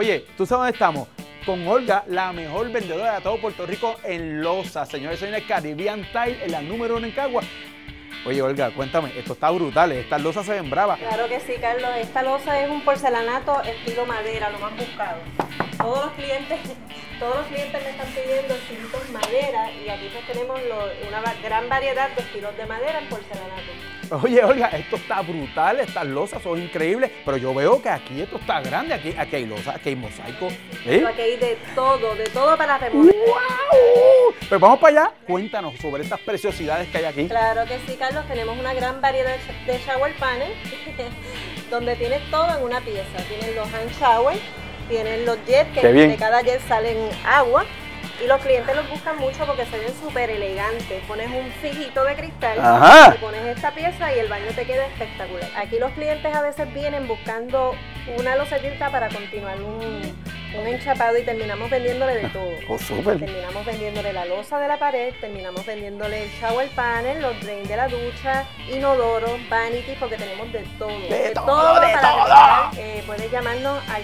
Oye, ¿tú sabes dónde estamos? Con Olga, la mejor vendedora de todo Puerto Rico en losa. Señores, soy en el Caribbean Tile, en la número 1 en Cagua. Oye, Olga, cuéntame, esto está brutal, estas losas se ven bravas. Claro que sí, Carlos. Esta losa es un porcelanato estilo madera, lo más buscado. Todos los clientes me están pidiendo estilitos madera y aquí pues tenemos una gran variedad de estilos de madera en porcelanato. Oye, Olga, esto está brutal, estas losas son increíbles, pero yo veo que aquí esto está grande, aquí hay losas, aquí hay mosaico. Aquí hay de todo para remodelar. ¡Wow! Pues vamos para allá, cuéntanos sobre estas preciosidades que hay aquí. Claro que sí, Carlos, tenemos una gran variedad de shower panel, donde tienes todo en una pieza. Tienen los hand shower, tienen los jets, que de cada jet salen agua. Y los clientes los buscan mucho porque se ven súper elegantes. Pones un fijito de cristal, y pones esta pieza y el baño te queda espectacular. Aquí los clientes a veces vienen buscando una losetita para continuar un enchapado y terminamos vendiéndole de todo. Oh, súper. Terminamos vendiéndole la losa de la pared, terminamos vendiéndole el shower panel, los drains de la ducha, inodoro, vanity, porque tenemos de todo. De todo. Puedes llamarnos al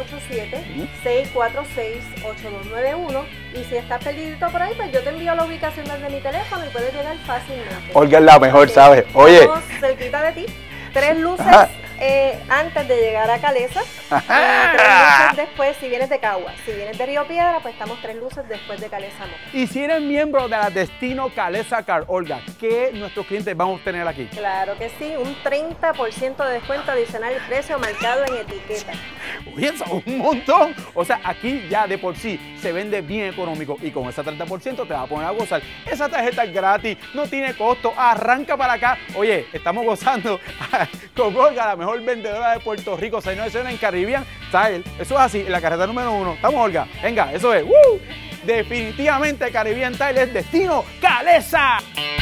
787-646-8291 y si estás perdidito por ahí, pues yo te envío la ubicación desde mi teléfono y puedes llegar fácilmente. Olga es la mejor, ¿sabes? Oye. Estamos cerquita de ti. 3 luces antes de llegar a Calesa, 3 luces después si vienes de Cagua. Si vienes de Río Piedra, pues estamos 3 luces después de Calesa. Y si eres miembro de la Destino Calesa Car, Olga, ¿qué nuestros clientes vamos a tener aquí? Claro que sí, un 30% de descuento adicional, el precio marcado en etiqueta. Oye, eso es un montón. O sea, aquí ya de por sí se vende bien económico y con ese 30% te va a poner a gozar. Esa tarjeta es gratis, no tiene costo, arranca para acá. Oye, estamos gozando con Olga, la mejor vendedora de Puerto Rico, señores, en Caribbean Tile. Eso es así, en la carreta número 1. ¿Estamos, Olga? Venga, eso es. Definitivamente Caribbean Tile es Destino Calesa.